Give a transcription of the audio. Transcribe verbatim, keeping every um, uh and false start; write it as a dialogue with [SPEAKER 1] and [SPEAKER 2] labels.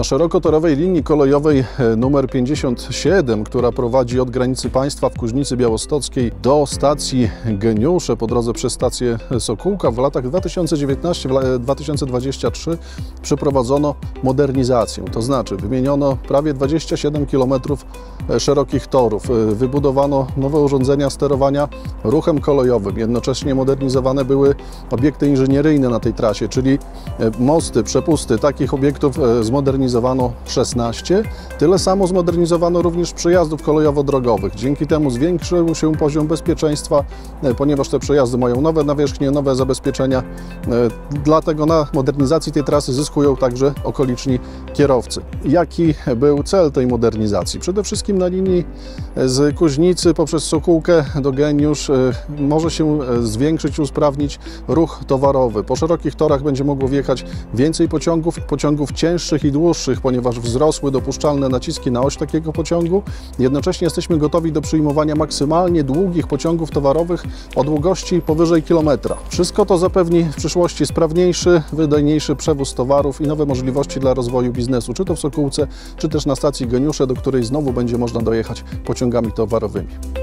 [SPEAKER 1] Na szerokotorowej linii kolejowej numer pięćdziesiąt siedem, która prowadzi od granicy państwa w Kuźnicy Białostockiej do stacji Geniusze po drodze przez stację Sokółka, w latach dwa tysiące dziewiętnastym do dwa tysiące dwudziestego trzeciego przeprowadzono modernizację. To znaczy wymieniono prawie dwadzieścia siedem kilometrów szerokich torów, wybudowano nowe urządzenia sterowania ruchem kolejowym. Jednocześnie modernizowane były obiekty inżynieryjne na tej trasie, czyli mosty, przepusty. Takich obiektów zmodernizowano szesnaście. Tyle samo zmodernizowano również przejazdów kolejowo-drogowych. Dzięki temu zwiększył się poziom bezpieczeństwa, ponieważ te przejazdy mają nowe nawierzchnie, nowe zabezpieczenia. Dlatego na modernizacji tej trasy zyskują także okoliczni kierowcy. Jaki był cel tej modernizacji? Przede wszystkim na linii z Kuźnicy poprzez Sokółkę do Geniusz może się zwiększyć, usprawnić ruch towarowy. Po szerokich torach będzie mogło wjechać więcej pociągów, pociągów cięższych i dłuższych, ponieważ wzrosły dopuszczalne naciski na oś takiego pociągu. Jednocześnie jesteśmy gotowi do przyjmowania maksymalnie długich pociągów towarowych o długości powyżej kilometra. Wszystko to zapewni w przyszłości sprawniejszy, wydajniejszy przewóz towarów i nowe możliwości dla rozwoju biznesu, czy to w Sokółce, czy też na stacji Geniusze, do której znowu będzie można dojechać pociągami towarowymi.